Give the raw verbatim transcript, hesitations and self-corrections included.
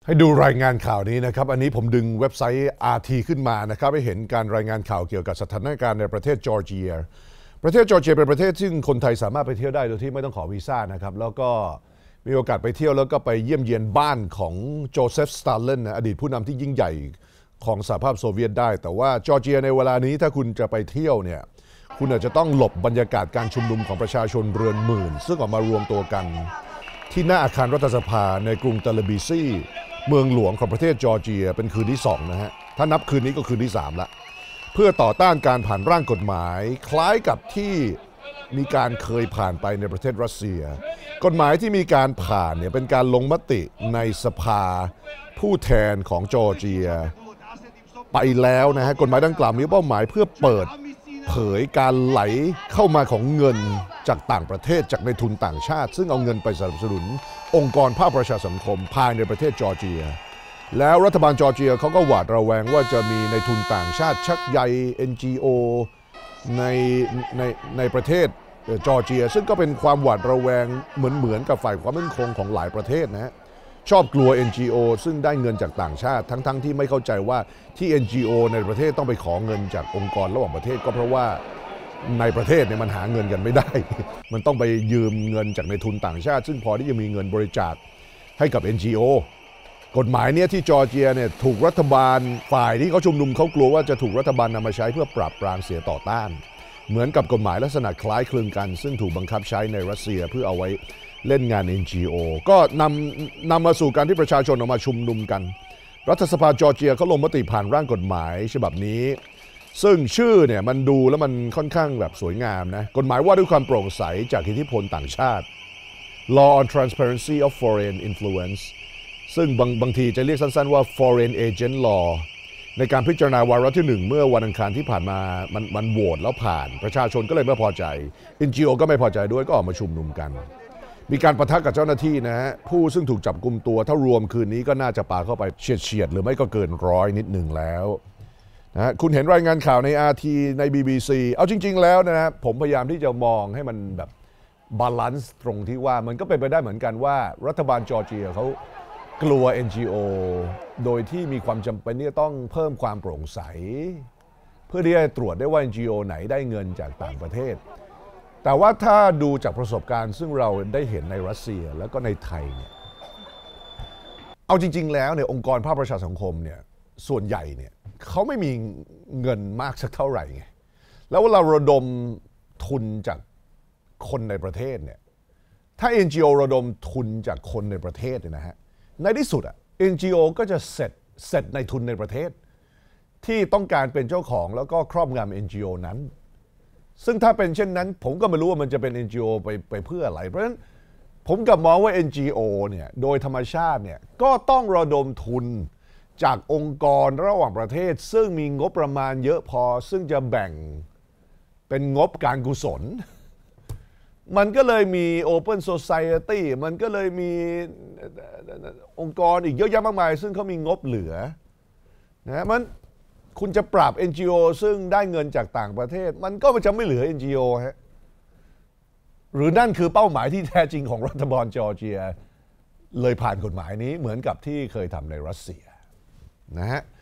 ให้ดูรายงานข่าวนี้นะครับอันนี้ผมดึงเว็บไซต์ อาร์ ที ขึ้นมานะครับให้เห็นการรายงานข่าวเกี่ยวกับสถานการณ์ในประเทศจอร์เจียประเทศจอร์เจียเป็นประเทศซึ่งคนไทยสามารถไปเที่ยวได้โดยที่ไม่ต้องขอวีซ่านะครับแล้วก็มีโอกาสไปเที่ยวแล้วก็ไปเยี่ยมเยียนบ้านของโจเซฟสตาลินอดีตผู้นำที่ยิ่งใหญ่ของสหภาพโซเวียตได้แต่ว่าจอร์เจียในเวลานี้ถ้าคุณจะไปเที่ยวเนี่ยคุณอาจจะต้องหลบบรรยากาศการชุมนุมของประชาชนเรือนหมื่นซึ่งออกมารวมตัวกันที่หน้าอาคารรัฐสภาในกรุงเตลบีซีเมืองหลวงของประเทศจอร์เจียเป็นคืนที่สองนะฮะถ้านับคืนนี้ก็คืนที่สามละเพื่อต่อต้านการผ่านร่างกฎหมายคล้ายกับที่มีการเคยผ่านไปในประเทศรัสเซียกฎหมายที่มีการผ่านเนี่ยเป็นการลงมติในสภาผู้แทนของจอร์เจียไปแล้วนะฮะกฎหมายดังกล่าวมีเป้าหมายเพื่อเปิดเผยการไหลเข้ามาของเงินจากต่างประเทศจากในทุนต่างชาติซึ่งเอาเงินไปสนับสนุนองค์กรภาคประชาสังคมภายในประเทศจอร์เจียแล้วรัฐบาลจอร์เจียเขาก็หวาดระแวงว่าจะมีในทุนต่างชาติชักใย เอ็น จี โอ ในในในประเทศจอร์เจียซึ่งก็เป็นความหวาดระแวงเหมือนเหมือนกับฝ่ายความมั่นคงของหลายประเทศนะฮะชอบกลัว เอ็น จี โอ ซึ่งได้เงินจากต่างชาติทั้งๆ ท, ที่ไม่เข้าใจว่าที่ เอ็น จี โอ ในประเทศต้องไปขอเงินจากองค์กรระหว่างประเทศก็เพราะว่าในประเทศเนี่ยมันหาเงินกันไม่ได้ มันต้องไปยืมเงินจากในทุนต่างชาติซึ่งพอที่จะมีเงินบริจาคให้กับ เอ็น จี โอ กฎหมายเนี่ยที่จอร์เจียเนี่ยถูกรัฐบาลฝ่ายที่เขาชุมนุมเขากลัวว่าจะถูกรัฐบาลนำมาใช้เพื่อปราบปรามเสียต่อต้านเหมือนกับกฎหมายลักษณะคล้ายคลึงกันซึ่งถูกบังคับใช้ในรัสเซียเพื่อเอาไว้เล่นงาน เอ็น จี โอ ก็นำนำมาสู่การที่ประชาชนออกมาชุมนุมกันรัฐสภาจอร์เจียเขาลงมติผ่านร่างกฎหมายฉบับนี้ซึ่งชื่อเนี่ยมันดูแล้วมันค่อนข้างแบบสวยงามนะกฎหมายว่าด้วยความโปร่งใสจากอิทธิพลต่างชาติ Law on Transparency of Foreign Influence ซึ่งบางบางทีจะเรียกสั้นๆว่า Foreign Agent Law ในการพิจารณาวาระที่หนึ่งเมื่อวันอังคารที่ผ่านมามันมันโหวตแล้วผ่านประชาชนก็เลยไม่พอใจ เอ็น จี โอ ก็ไม่พอใจด้วยก็ออกมาชุมนุมกันมีการปะทะกับเจ้าหน้าที่นะฮะผู้ซึ่งถูกจับกุมตัวถ้ารวมคืนนี้ก็น่าจะปาเข้าไปเฉียดเฉียดหรือไม่ก็เกินร้อยนิดหนึ่งแล้วนะคุณเห็นรายงานข่าวใน อาร์ ที ใน บี บี ซี เอาจริงๆแล้วนะฮะผมพยายามที่จะมองให้มันแบบบาลานซ์ตรงที่ว่ามันก็เป็นไปได้เหมือนกันว่ารัฐบาลจอร์เจียเขากลัว เอ็น จี โอ โดยที่มีความจำเป็นที่จะต้องเพิ่มความโปร่งใสเพื่อที่จะตรวจได้ว่า เอ็น จี โอ ไหนได้เงินจากต่างประเทศแต่ว่าถ้าดูจากประสบการณ์ซึ่งเราได้เห็นในรัสเซียแล้วก็ในไทยเนี่ยเอาจริงๆแล้วเนี่ยองค์กรภาคประชาสังคมเนี่ยส่วนใหญ่เนี่ยเขาไม่มีเงินมากสักเท่าไหร่ไงแล้วเวลาระดมทุนจากคนในประเทศเนี่ยถ้า เอ็น จี โอ ระดมทุนจากคนในประเทศเนี่ยนะฮะในที่สุดอ่ะ เอ็น จี โอ ก็จะเสร็จเสร็จในทุนในประเทศที่ต้องการเป็นเจ้าของแล้วก็ครอบงำ เอ็น จี โอ นั้นซึ่งถ้าเป็นเช่นนั้นผมก็ไม่รู้ว่ามันจะเป็น เอ็น จี โอ ไปไปเพื่ออะไรเพราะฉะนั้นผมกลับมองว่า เอ็น จี โอ เนี่ยโดยธรรมชาติเนี่ยก็ต้องระดมทุนจากองค์กรระหว่างประเทศซึ่งมีงบประมาณเยอะพอซึ่งจะแบ่งเป็นงบการกุศลมันก็เลยมี Open Society มันก็เลยมีองค์กรอีกเยอะแยะมากมายซึ่งเขามีงบเหลือนะมันคุณจะปราบ เอ็น จี โอ ซึ่งได้เงินจากต่างประเทศมันก็จะไม่เหลือ เอ็น จี โอ ฮะหรือนั่นคือเป้าหมายที่แท้จริงของรัฐบาลจอร์เจียเลยผ่านกฎหมายนี้เหมือนกับที่เคยทำในรัสเซียนะฮะ